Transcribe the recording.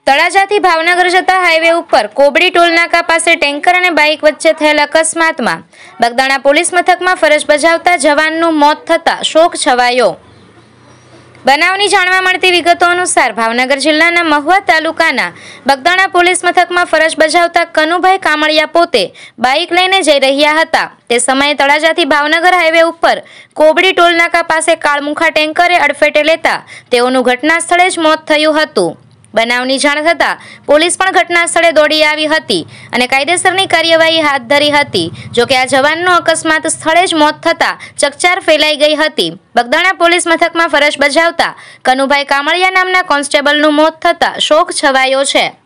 તળાજાથી ભાવનગર જતા હાઈવે ઉપર કોબડી ટોલનાકા પાસે ટેન્કર અને બાઇક વચ્ચે થયેલ અકસ્માતમાં બગદાણા પોલીસ મથકમાં ફરજ બજાવતા જવાનનું મોત થતાં શોક છવાયો। બનાવની જાણવા મળતી વિગતો અનુસાર ભાવનગર જિલ્લાના મહુવા તાલુકાના બગદાણા પોલીસ મથકમાં ફરજ બજાવતા કનુભાઈ કામળિયા પોતે બાઇક લઈને જઈ રહ્યા હતા। તે સમયે તળાજાથી ભાવનગર હાઈવે ઉપર કોબડી ટોલનાકા પાસે કાળમુખા ટેન્કરે અડફેટે લેતા તેઓનું ઘટના સ્થળે જ મોત થયું હતું। બનાવની જાણ થતાં પોલીસ પણ ઘટના સ્થળે દોડી આવી હતી અને કાયદેસરની કાર્યવાહી હાથ ધરી હતી। જો કે આ જવાનનો અકસ્માત સ્થળે જ મોત થતાં ચકચાર ફેલાઈ ગઈ હતી। બગદાણા પોલીસ મથકમાં ફરજ બજાવતા કનુભાઈ કામળિયા નામના કોન્સ્ટેબલનું મોત થતાં શોક છવાયો છે।